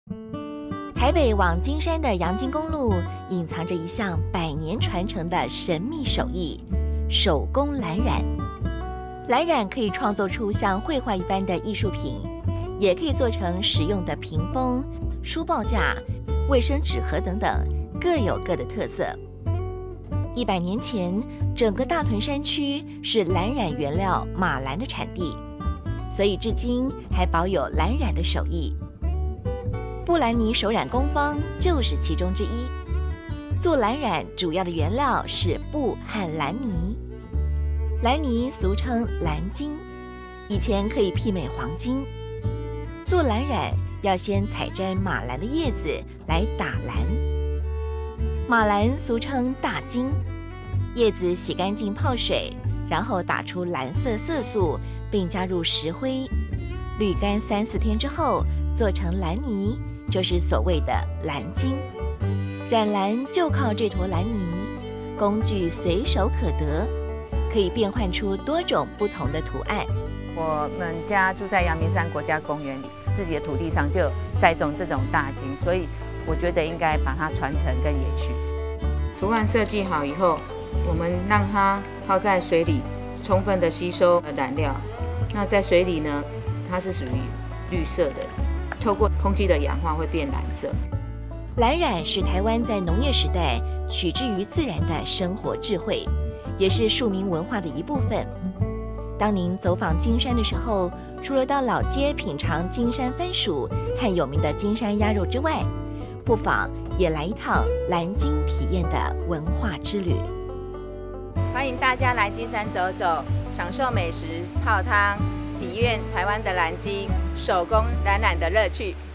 台北往金山的阳金公路隐藏着一项100年传承的神秘手艺——手工蓝染。蓝染可以创作出像绘画一般的艺术品，也可以做成实用的屏风、书报架、卫生纸盒等等，各有各的特色。100年前，整个大屯山区是蓝染原料马兰的产地，所以至今还保有蓝染的手艺。布兰妮手染工坊就是其中之一。做蓝染主要的原料是布和蓝泥，蓝泥俗称蓝金，以前可以媲美黄金。做蓝染要先采摘马兰的叶子来打蓝，马兰俗称大金，叶子洗干净泡水，然后打出蓝色色素，并加入石灰，滤干3-4天之后做成蓝泥，就是所谓的蓝金。染蓝就靠这坨蓝泥，工具随手可得，可以变换出多种不同的图案。 我们家住在阳明山国家公园里，自己的土地上就有栽种这种大金，所以我觉得应该把它传承跟延续。图案设计好以后，我们让它泡在水里，充分的吸收染料。那在水里呢，它是属于绿色的，透过空气的氧化会变蓝色。 蓝染是台湾在农业时代取之于自然的生活智慧，也是庶民文化的一部分。当您走访金山的时候，除了到老街品尝金山番薯和有名的金山鸭肉之外，不妨也来一趟蓝金体验的文化之旅。 欢迎大家来金山走走，享受美食、泡汤，体验台湾的蓝金手工染染的乐趣。